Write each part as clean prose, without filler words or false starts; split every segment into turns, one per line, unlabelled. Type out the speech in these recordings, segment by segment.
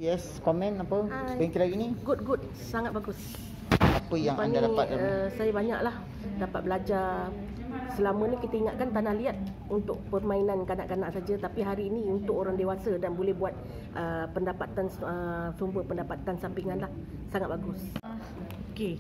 Yes, komen apa? Bengkel lagi ni?
Good, sangat bagus.
Apa yang
Lepas
anda
ni,
dapat?
saya banyaklah dapat belajar. Selama ni kita ingatkan tanah liat untuk permainan kanak-kanak saja, tapi hari ini untuk orang dewasa dan boleh buat pendapatan, sumber pendapatan sampingan lah. Sangat bagus.
Okey.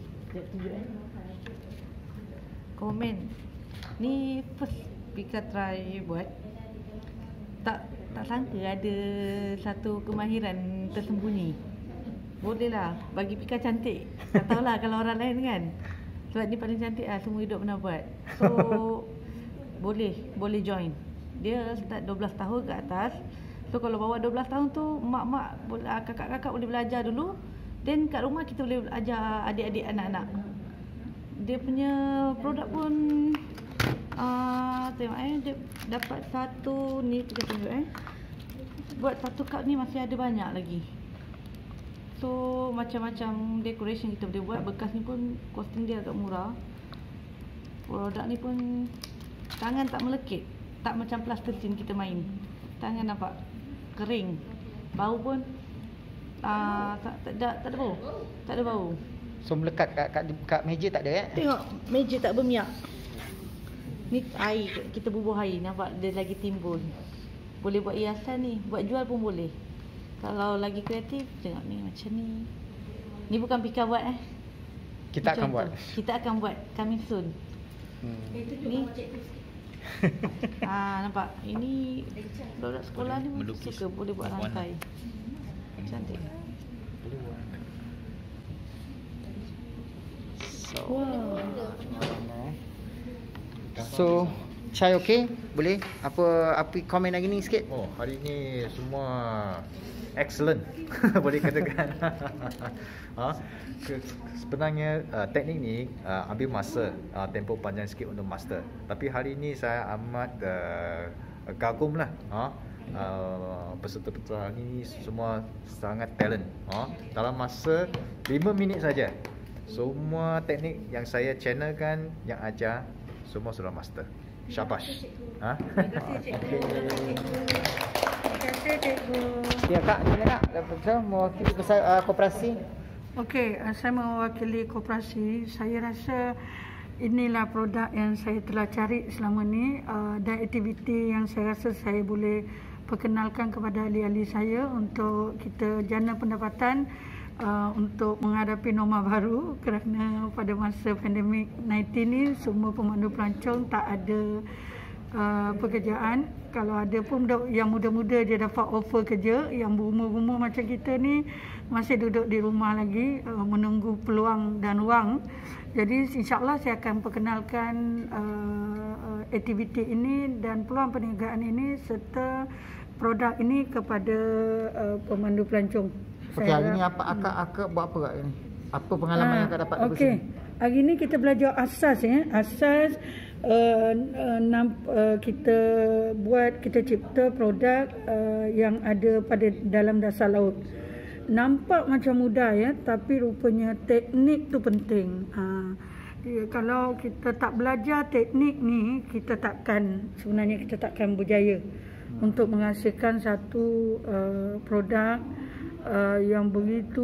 Komen. Ni first Pika try buat. Tak sangka ada satu kemahiran tersembunyi. Bolehlah bagi Pika cantik. Tak tahulah kalau orang lain kan. Sebab ni paling cantik lah, semua hidup pernah buat. So boleh join. Dia start 12 tahun ke atas. So kalau bawah 12 tahun tu mak-mak, kakak-kakak boleh belajar dulu. Then kat rumah kita boleh ajar adik-adik anak-anak. Dia punya produk pun tengok dia dapat satu ni, kita tunjuk buat satu cup ni masih ada banyak lagi. So macam-macam decoration kita boleh buat. Bekas ni pun costing dia agak murah. Produk ni pun tangan tak melekit, tak macam plasticine kita main. Tangan nampak kering. Bau pun tak ada bau. Tak ada bau.
So melekat kat meja tak ada
Tengok meja tak berminyak. Ni air, kita bubuh air, nampak dia lagi timbul. Boleh buat hiasan ni, buat jual pun boleh. Kalau lagi kreatif, tengok ni macam ni. Ni bukan Pika buat
Kita akan buat.
Kita akan buat coming soon. Ni nampak. Ini produk sekolah ni suka boleh buat rantai. Cantik.
So, Chai okey? Boleh? Apa komen lagi ni sikit?
Oh, hari ni semua excellent. Boleh katakan. Sebenarnya teknik ni ambil masa, tempoh panjang sikit untuk master. Tapi hari ni saya amat kagum lah. Peserta-peserta ni semua sangat talent. Dalam masa 5 minit saja, semua teknik yang saya channelkan, yang ajar, semua sudah master. Syabash.
Terima kasih cikgu.
Ya Kak, macam mana Kak? Mewakili koperasi.
Okey, saya mewakili koperasi. Saya rasa inilah produk yang saya telah cari selama ni, dan aktiviti yang saya rasa saya boleh perkenalkan kepada ahli-ahli saya untuk kita jana pendapatan untuk menghadapi norma baru, kerana pada masa pandemik 19 ni semua pemandu pelancong tak ada pekerjaan. Kalau ada pun yang muda-muda dia dapat offer kerja, yang berumur-umur macam kita ni masih duduk di rumah lagi menunggu peluang dan wang. Jadi insya-Allah saya akan perkenalkan aktiviti ini dan peluang perniagaan ini serta produk ini kepada pemandu pelancong.
Okey, hari ni apa akak buat apa Kak ni? Apa pengalaman yang Kak dapat dari sini?
Hari ni kita belajar asas asas kita cipta produk yang ada pada dalam dasar laut. Nampak macam mudah tapi rupanya teknik tu penting. Kalau kita tak belajar teknik ni, kita takkan berjaya untuk menghasilkan satu produk yang begitu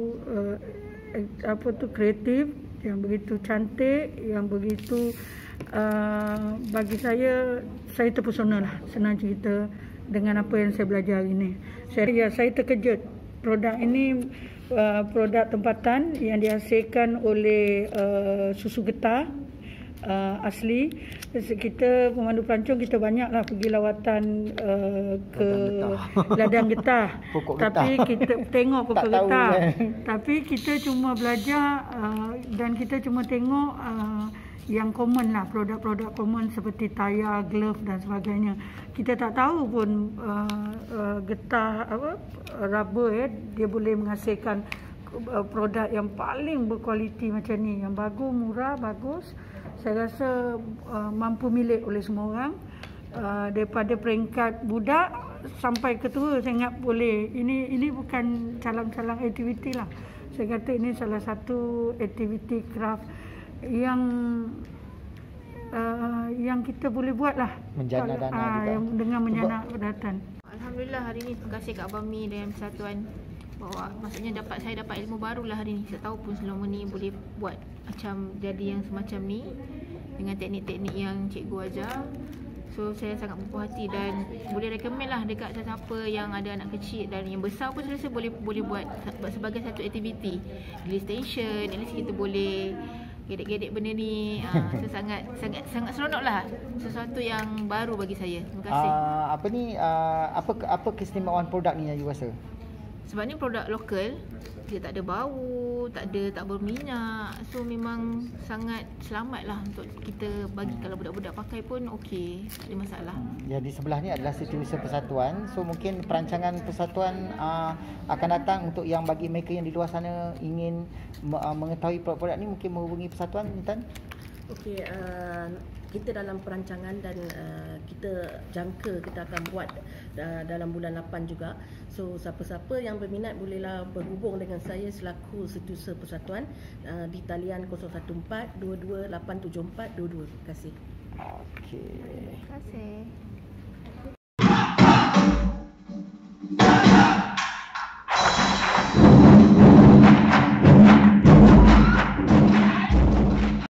kreatif, yang begitu cantik, yang begitu bagi saya terpesona lah, senang cerita, dengan apa yang saya belajar hari ini. Saya terkejut. Produk ini produk tempatan yang dihasilkan oleh susu getah asli. Kita pemandu pelancong, kita banyaklah pergi lawatan ke ladang getah. Tapi kita tengok pokok getah. Tapi kita cuma belajar dan kita cuma tengok yang common lah, produk-produk common seperti tayar, glove dan sebagainya. Kita tak tahu pun getah rubber dia boleh menghasilkan produk yang paling berkualiti macam ni, yang bagus, murah, bagus. Saya rasa mampu milik oleh semua orang, daripada peringkat budak sampai ketua. Saya ingat boleh. Ini bukan calang-calang aktiviti lah. Saya kata ini salah satu aktiviti craft yang kita boleh buat lah,
menjana dana juga
dengan menjana dana.
Alhamdulillah hari ni terima kasih kat Abang Mi dan Persatuan bawa, maksudnya saya dapat ilmu baru lah hari ni. Saya tahu pun selama ni boleh buat macam jadi yang semacam ni dengan teknik-teknik yang cikgu ajar. So saya sangat berpuas hati dan boleh recommend lah dekat siapa yang ada anak kecil dan yang besar pun saya rasa boleh buat sebagai satu aktiviti. Daily station, at least kita boleh gedek-gedek benda ni. So sangat seronok lah. Sesuatu yang baru bagi saya. Terima kasih.
Apa keistimewaan produk ni yang you rasa?
Sebab ni produk lokal, dia tak ada bau, tak berminyak. So memang sangat selamat lah untuk kita bagi, kalau budak-budak pakai pun okey, tak ada masalah.
Ya, di sebelah ni adalah Setiausaha Persatuan. So mungkin perancangan persatuan akan datang untuk yang bagi mereka yang di luar sana ingin mengetahui produk-produk ni, mungkin menghubungi persatuan, Intan.
Okey, kita dalam perancangan dan kita jangka kita akan buat dalam bulan 8 juga. So siapa-siapa yang berminat bolehlah berhubung dengan saya selaku Setiausaha Persatuan di talian 014 22 874 22. Terima kasih.
Okey.
Terima kasih.